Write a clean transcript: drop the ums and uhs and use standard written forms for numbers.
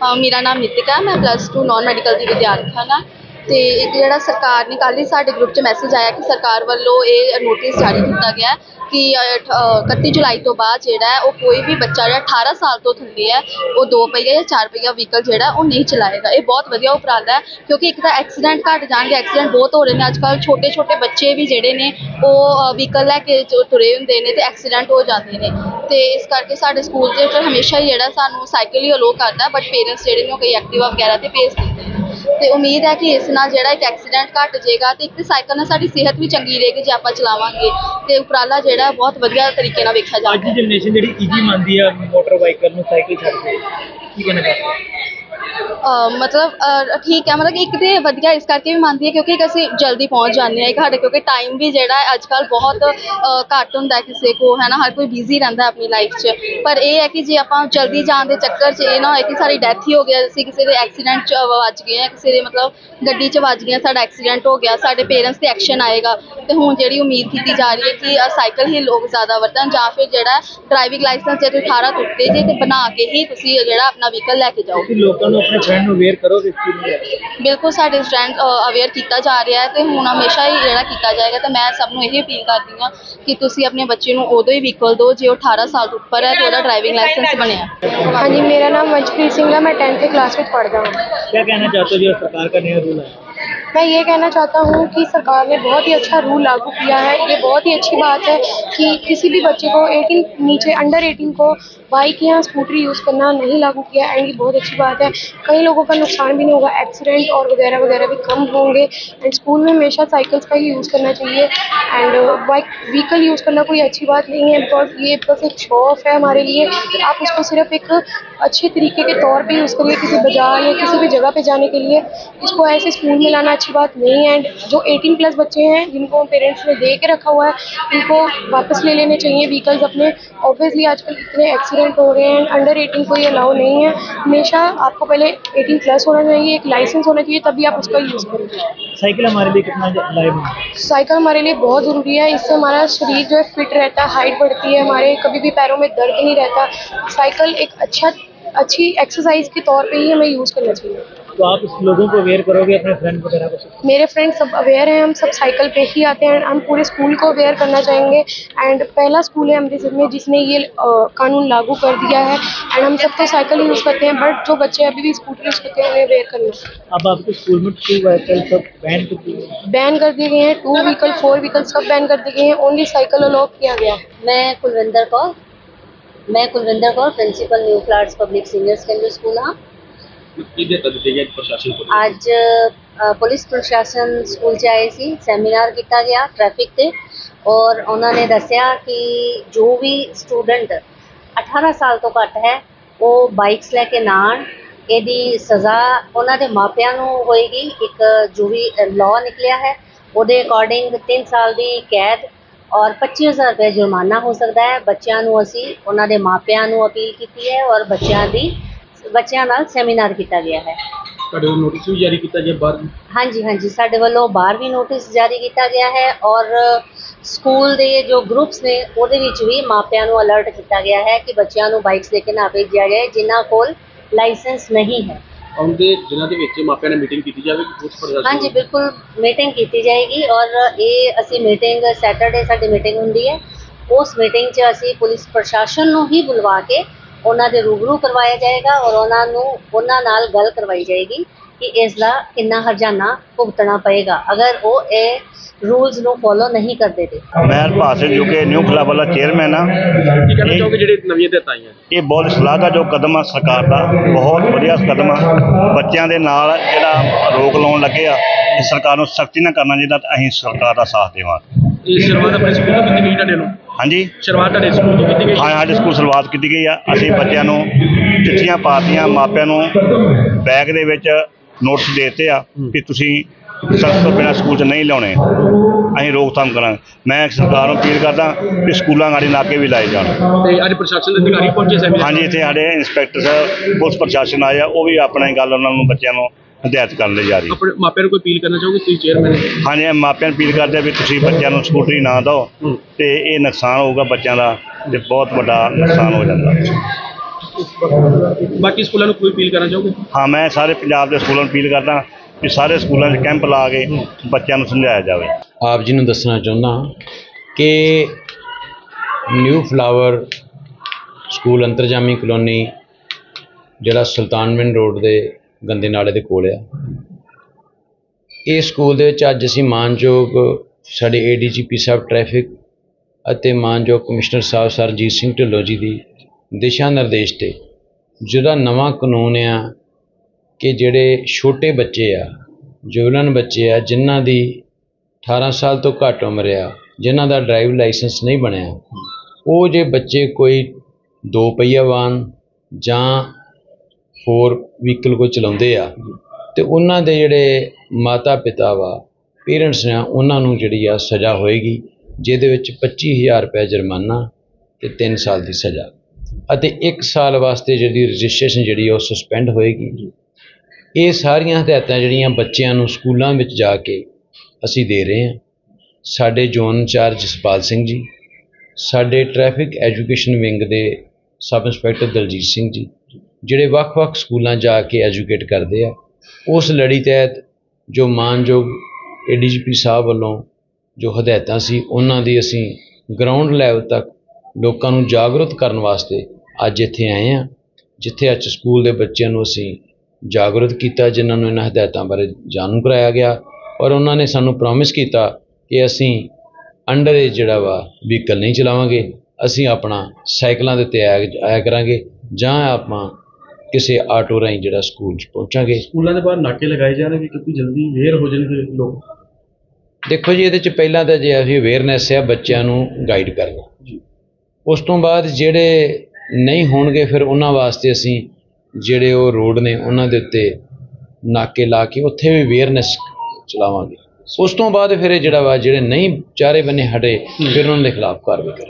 मेरा नाम नितिका है, मैं +2 नॉन मैडिकल की विद्यार्थी हाँ। तो एक जो सरकार ने कल ही साढ़े ग्रुप च मैसेज आया कि सरकार वालों ये नोटिस जारी किया गया कि 31 जुलाई तो बाद जो कोई भी बच्चा जो 18 साल तो थल्ले है वो 2 पहिया या 4 पहिया व्हीकल जो नहीं चलाएगा। ये बहुत वधिया उपराला है क्योंकि एक तो एक्सीडेंट घट जाएंगे, एक्सीडेंट बहुत हो रहे हैं अजकल। छोटे छोटे बच्चे भी जोड़े ने वो व्हीकल लैके तुरे होंगे ने तो एक्सीडेंट हो जाते हैं। तो इस करके साढ़े स्कूल से हमेशा ही जो सानू साइकिल ही अलो करता, बट पेरेंट्स जोड़े ने कई एक्टिवा वगैरह तो भेज देते हैं। तो उम्मीद है कि इस नाल जो एक एक्सीडेंट घट जाएगा तो एक साइकिल नाल साडी सेहत भी चंगी रहेगी जे आपां चलावांगे। तो उपराला जो बहुत वधिया तरीके नाल वेखिया जाता है। जनरेशन जी ईजी मानती है मोटर व्हीकल में साइकिल छड्ड के की कहना चाहते हैं? मतलब ठीक है, मतलब एक तो वधिया इस करके भी मानती है क्योंकि असीं जल्दी पहुँच जाते हैं। साढ़े क्योंकि टाइम भी जो अजकल बहुत घट होंदा है किसी को, है ना, हर कोई बिजी रहता है अपनी लाइफ च। पर यह है कि जे आप जल्दी जाने के चक्कर च ना हो कि सारी डैथ ही हो गया, असीं किसी के एक्सीडेंट च वज गए हैं, किसी के मतलब गड्डी च वज गए, साडा एक्सीडेंट हो गया, साडे पेरेंट्स ते एक्शन आएगा। तो हुण जिहड़ी उम्मीद की जा रही है कि साइकिल ही लोग ज़्यादा वरतन जां फिर जिहड़ा ड्राइविंग लाइसेंस जे 18 तो उत्ते जे ते बना के ही तुसीं जिहड़ा अपना व्हीकल लैके जाओ। लोगों को अपने फ्रेंड को अवेयर करो इस चीज़ में? बिल्कुल साढ़े फ्रेंड अवेयर किया जा रहा है तो हुण हमेशा ही जिहड़ा किया जाएगा। तो मैं सबनों यही अपील करती हाँ कि तुसीं अपने बच्चे को उदों ही व्हीकल दो जो 18 साल तो उपर है तो उसका ड्राइविंग लाइसेंस बनया। हाँ जी, मेरा नाम मंजप्रीत सिंह है, मैं 10th क्लास में पढ़ता हूँ। क्या कहना चाहते हो जो सरकार का नया रूल है? मैं ये कहना चाहता हूँ कि सरकार ने बहुत ही अच्छा रूल लागू किया है। ये बहुत ही अच्छी बात है कि किसी भी बच्चे को 18 नीचे अंडर 18 को बाइक या स्कूटरी यूज़ करना नहीं लागू किया एंड ये बहुत अच्छी बात है। कई लोगों का नुकसान भी नहीं होगा, एक्सीडेंट और वगैरह वगैरह भी कम होंगे। एंड स्कूल में हमेशा साइकिल्स का ही यूज़ करना चाहिए एंड बाइक व्हीकल यूज़ करना कोई अच्छी बात नहीं है, बिकॉज ये बस एक शो ऑफ है हमारे लिए। आप उसको सिर्फ एक अच्छे तरीके के तौर पे यूज़ करिए, किसी बाजार या किसी भी जगह पे जाने के लिए। इसको ऐसे स्कूल में लाना अच्छी बात नहीं है। एंड जो 18+ बच्चे हैं जिनको पेरेंट्स ने दे के रखा हुआ है इनको वापस ले लेने चाहिए व्हीकल्स अपने। ऑब्वियसली आजकल इतने एक्सीडेंट हो रहे हैं, अंडर 18 को ये अलाउ नहीं है। हमेशा आपको पहले 18+ होना चाहिए, एक लाइसेंस होना चाहिए, तभी आप उसका यूज़ करेंगे। साइकिल हमारे लिए कितना लाइव है? साइकिल हमारे लिए बहुत ज़रूरी है, इससे हमारा शरीर जो है फिट रहता है, हाइट बढ़ती है, हमारे कभी भी पैरों में दर्द नहीं रहता। साइकिल एक अच्छी एक्सरसाइज के तौर पे ही हमें यूज़ करना चाहिए। तो आप इस लोगों को अवेयर करोगे अपने फ्रेंड वगैरह को? मेरे फ्रेंड सब अवेयर हैं, हम सब साइकिल पे ही आते हैं। हम पूरे स्कूल को अवेयर करना चाहेंगे एंड पहला स्कूल है अमृतसर में जिसने ये कानून लागू कर दिया है एंड हम सब तो साइकिल यूज़ करते हैं, बट जो बच्चे अभी भी स्कूटर यूज़ करते हैं उन्हें अवेयर करना। अब आपके स्कूल में 2 व्हीकल सब बैन कर दिए गए हैं, 2 व्हीकल 4 व्हीकल सब बैन कर दिए गए हैं, ओनली साइकिल अलाउ किया गया है। मैं Kulwinder Kaur principal new flats public senior secondary school हाँ। आज पुलिस प्रशासन स्कूल च आए सी, सैमीनार किया गया ट्रैफिक ते और उन्होंने दसिया कि जो भी स्टूडेंट 18 साल तो घट है वो बाइक्स लैके ना आन, यदी सज़ा उन्होंने मापियां नूं होएगी। एक जो भी लॉ निकलिया है उहदे अकॉर्डिंग 3 साल की कैद और 25,000 रुपये जुर्माना हो सकता है। बच्चों नूं असीं उन्हां दे मापियां नूं अपील की है और बच्चों नाल सैमीनार किया गया है। नोटिस भी जारी किया गया बाहर? हाँ जी, साडे वालों बाहर भी नोटिस जारी किया गया है और स्कूल के जो ग्रुप्स ने उहदे विच भी मापियां नूं अलर्ट किया गया है कि बच्चों नूं बाइक्स लेके ना भेजा जाए जिन्हां कोल लाइसेंस नहीं है। उनके जिन्हां दे विच मापियां ने मीटिंग की जाएगी? हाँ जी, बिल्कुल मीटिंग की जाएगी और ये असी मीटिंग सैटरडे साडी मीटिंग हुंदी है। उस मीटिंग च असी पुलिस प्रशासन नूं ही बुलवा के उन्होंने रूबरू करवाया जाएगा और उन्होंने नाल गल करवाई जाएगी कि इसका कितना हरजाना भुगतना पएगा अगर वो ये रूल्स नूं फॉलो नहीं करते थे। मैं हरपाल सिंह जो कि न्यू क्लब वाला चेयरमैन हाँ। ये बहुत सलाह जो कदम है सरकार का, बहुत बढ़िया कदम है। बच्चों के नाल जिहड़ा रोक लाउण लगे आ, सरकार नूं सख्ती ना करना चाहिए, असीं सरकार का साथ देवांगे। हाँ जी, शुरुआत की गई? हाँ, साढ़े स्कूल शुरुआत की गई है। असीं बच्चों नूं चिट्ठियां पातियां, मापियां नूं बैग दे विच नोटिस देते आ कि तुसीं सख्त तो बिना स्कूल च नहीं लाने, असीं रोकथाम करांगे। मैं सरकार नूं अपील करदा कि स्कूलों गाड़ी नाके भी लाए जाण। अज प्रशासन अधिकारी पहुंचे? हाँ जी, इत्थे साडे इंस्पैक्टर साहब पुलिस प्रशासन आया, वो भी अपनी गल उन्हां नूं बच्चों नूं हदायत करने जा रही। मापियां को अपील करना चाहोगे तुसीं चेयरमैन? हाँ जी, मापियां अपील करते भी तुसीं बच्चों नूं स्कूटरी ना दो तो ये नुकसान होगा बच्चों का, बहुत बड़ा नुकसान हो जाता। ਇਸ ਵਕਤ ਬਾਕੀ ਸਕੂਲਾਂ ਨੂੰ ਕੋਈ ਅਪੀਲ ਕਰਨਾ ਚਾਹੋਗੇ? ਹਾਂ, ਮੈਂ ਸਾਰੇ ਪੰਜਾਬ ਦੇ ਸਕੂਲਾਂ ਨੂੰ ਅਪੀਲ ਕਰਦਾ ਕਿ ਸਾਰੇ ਸਕੂਲਾਂ 'ਚ ਕੈਂਪ ਲਾ ਕੇ ਬੱਚਿਆਂ ਨੂੰ ਸਮਝਾਇਆ ਜਾਵੇ। ਆਪ ਜੀ ਨੂੰ ਦੱਸਣਾ ਚਾਹੁੰਦਾ ਕਿ new flower school Antarjami colony ਜਿਹੜਾ ਸੁਲਤਾਨਵਿੰਡ ਰੋਡ ਦੇ ਗੰਦੇ ਨਾਲੇ ਦੇ ਕੋਲ ਆ, ਇਹ ਸਕੂਲ ਦੇ ਵਿੱਚ ਅੱਜ ਅਸੀਂ ਮਾਨਯੋਗ ਸਾਡੇ ADGP ਸਾਹਿਬ ਟ੍ਰੈਫਿਕ ਅਤੇ ਮਾਨਯੋਗ ਕਮਿਸ਼ਨਰ ਸਾਹਿਬ ਸਰਜੀਤ ਸਿੰਘ ਢਿੱਲੋਂ ਜੀ ਦੀ ਦਿਸ਼ਾ ਨਿਰਦੇਸ਼ 'ਤੇ ਜਿਹਦਾ ਨਵਾਂ ਕਾਨੂੰਨ ਆ ਕਿ ਜਿਹੜੇ ਛੋਟੇ ਬੱਚੇ ਆ, ਜੁਵਲਨ ਬੱਚੇ ਆ, ਜਿਨ੍ਹਾਂ ਦੀ 18 ਸਾਲ ਤੋਂ ਘੱਟ ਉਮਰ ਆ, ਜਿਨ੍ਹਾਂ ਦਾ ਡਰਾਈਵ ਲਾਇਸੈਂਸ ਨਹੀਂ ਬਣਿਆ, ਉਹ ਜੇ ਬੱਚੇ ਕੋਈ 2 ਪਹੀਆ ਵਾਹਨ ਜਾਂ 4 ਵਹੀਕਲ ਕੋਈ ਚਲਾਉਂਦੇ ਆ ਤੇ ਉਹਨਾਂ ਦੇ ਜਿਹੜੇ ਮਾਤਾ ਪਿਤਾ ਵਾ, ਪੇਰੈਂਟਸ ਨੇ, ਉਹਨਾਂ ਨੂੰ ਜਿਹੜੀ ਆ ਸਜ਼ਾ ਹੋਏਗੀ, ਜਿਹਦੇ ਵਿੱਚ 25,000 ਰੁਪਏ ਜੁਰਮਾਨਾ ਤੇ 3 ਸਾਲ ਦੀ ਸਜ਼ਾ ਅਤੇ 1 ਸਾਲ ਵਾਸਤੇ ਜਿਹੜੀ ਰਜਿਸਟ੍ਰੇਸ਼ਨ ਜਿਹੜੀ ਉਹ ਸਸਪੈਂਡ ਹੋਏਗੀ। ਇਹ ਸਾਰੀਆਂ ਹਦਾਇਤਾਂ ਜਿਹੜੀਆਂ ਬੱਚਿਆਂ ਨੂੰ ਸਕੂਲਾਂ ਵਿੱਚ ਜਾ ਕੇ ਅਸੀਂ ਦੇ ਰਹੇ ਹਾਂ। ਸਾਡੇ ਜ਼ੋਨ ਇੰਚਾਰਜ ਜਸਪਾਲ ਸਿੰਘ ਜੀ, ਸਾਡੇ ਟ੍ਰੈਫਿਕ ਐਜੂਕੇਸ਼ਨ ਵਿੰਗ ਦੇ ਸਬ ਇੰਸਪੈਕਟਰ ਦਲਜੀਤ ਸਿੰਘ ਜੀ, ਜਿਹੜੇ ਵੱਖ-ਵੱਖ ਸਕੂਲਾਂ ਜਾ ਕੇ ਐਜੂਕੇਟ ਕਰਦੇ ਆ, ਉਸ ਲੜੀ ਤਹਿਤ ਜੋ ਮਾਨਯੋਗ ADGP ਸਾਹਿਬ ਵੱਲੋਂ ਜੋ ਹਦਾਇਤਾਂ ਸੀ, ਉਹਨਾਂ ਦੀ ਅਸੀਂ ਗਰਾਊਂਡ ਲੈਵਲ ਤੱਕ ਲੋਕਾਂ ਨੂੰ ਜਾਗਰੂਕ ਕਰਨ ਵਾਸਤੇ ਅੱਜ ਇੱਥੇ ਆਏ ਹਾਂ, ਜਿੱਥੇ ਅੱਜ ਸਕੂਲ ਦੇ ਬੱਚਿਆਂ ਨੂੰ ਅਸੀਂ ਜਾਗਰੂਕ ਕੀਤਾ, ਜਿਨ੍ਹਾਂ ਨੂੰ ਇਹਨਾਂ ਹਦਾਇਤਾਂ ਬਾਰੇ ਜਾਣੂ ਕਰਾਇਆ ਗਿਆ ਔਰ ਉਹਨਾਂ ਨੇ ਸਾਨੂੰ ਪ੍ਰੋਮਿਸ ਕੀਤਾ ਕਿ ਅਸੀਂ ਅੰਡਰ ਏਜ ਜਿਹੜਾ ਵਾ ਵਹੀਕਲ ਨਹੀਂ ਚਲਾਵਾਂਗੇ, ਅਸੀਂ ਆਪਣਾ ਸਾਈਕਲਾਂ ਦੇ ਉੱਤੇ ਆਇਆ ਕਰਾਂਗੇ ਜਾਂ ਆਪਾਂ ਕਿਸੇ ਆਟੋ ਰਾਹੀਂ ਜਿਹੜਾ ਸਕੂਲ 'ਚ ਪਹੁੰਚਾਂਗੇ। ਸਕੂਲਾਂ ਦੇ ਬਾਹਰ ਨਾਕੇ ਲਗਾਏ ਜਾਣਗੇ ਕਿਉਂਕਿ ਜਲਦੀ ਅਵੇਅਰ ਹੋ ਜਾਣਗੇ ਲੋਕ। ਦੇਖੋ ਜੀ, ਇਹਦੇ 'ਚ ਪਹਿਲਾਂ ਤਾਂ ਜੇ ਅਸੀਂ ਅਵੇਅਰਨੈਸ ਆ ਬੱਚਿਆਂ ਨੂੰ ਗਾਈਡ ਕਰਨਾ, ਉਸ ਤੋਂ ਬਾਅਦ ਜਿਹੜੇ ਨਹੀਂ ਹੋਣਗੇ ਫਿਰ ਉਹਨਾਂ ਵਾਸਤੇ ਅਸੀਂ ਜਿਹੜੇ ਉਹ ਰੋਡ ਨੇ ਉਹਨਾਂ ਦੇ ਉੱਤੇ ਨਾਕੇ ਲਾ ਕੇ ਉੱਥੇ ਵੀ ਅਵੇਅਰਨੈਸ ਚਲਾਵਾਂਗੇ। ਉਸ ਤੋਂ ਬਾਅਦ ਫਿਰ ਇਹ ਜਿਹੜਾ ਵਾ ਜਿਹੜੇ ਨਹੀਂ ਚਾਰੇ ਬੰਨੇ ਹਟੇ ਫਿਰ ਉਹਨਾਂ ਦੇ ਖਿਲਾਫ ਕਾਰਵਾਈ ਕਰਾਂਗੇ।